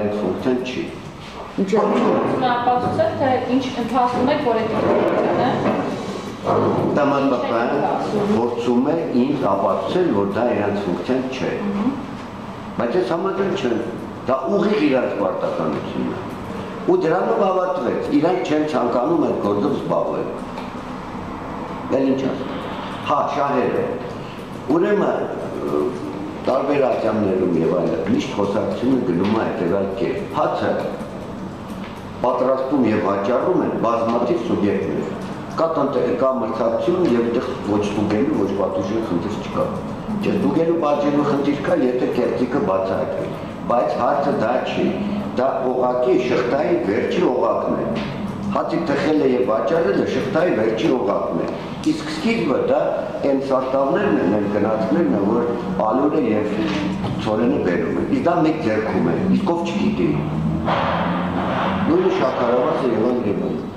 իրենց ֆունկցիան չի։ Ապացուցել, թե ինչ ընթացում եք, որ այդ ֆունկցիան Տամատական փորձում է ինձ ապացուցել, որ դա իրենց ֆունկցիան չէ։ Բայց ես համաձայն չեմ, դա ուղիղ իրենց պարտականությունն է։ Ու դրանով ավարտվեց, իրանք չեն ցանկանում այդ գործով զբաղվել։ Էլ ինչ ասեմ։ Հա, շահերը։ Ուրեմն տարբեր ատյաններում եւ այլն միշտ խոսակցությունը գնում է հետեւյալ կերպ։ Հացը պատրաստում եւ վաճառում են բազմաթիվ սուբյեկտներ։ Կա մրցակցություն եւ այդտեղ ոչ ստուգելու, ոչ պատժելու խնդիր չկա։ Չէ, ստուգելու պատժելու խնդիր կա, եթե կերտիկը բացահայտվի, բայց հարցը դա չի, դա օղակի շղթայի վերջի օղակն է։ Հացի թխելը եւ վաճառելը շղթայի վերջի օղակն է։ Իսկ սկիզբը դա այն սարտավներն են, այն գնացքներն են, որ ալուրը եւ ցորենը բերում են։ Իսկ դա մեկ ձեռքում է, իսկ ով չգիտի։ Նույնը շաքարավազը եւ այլն։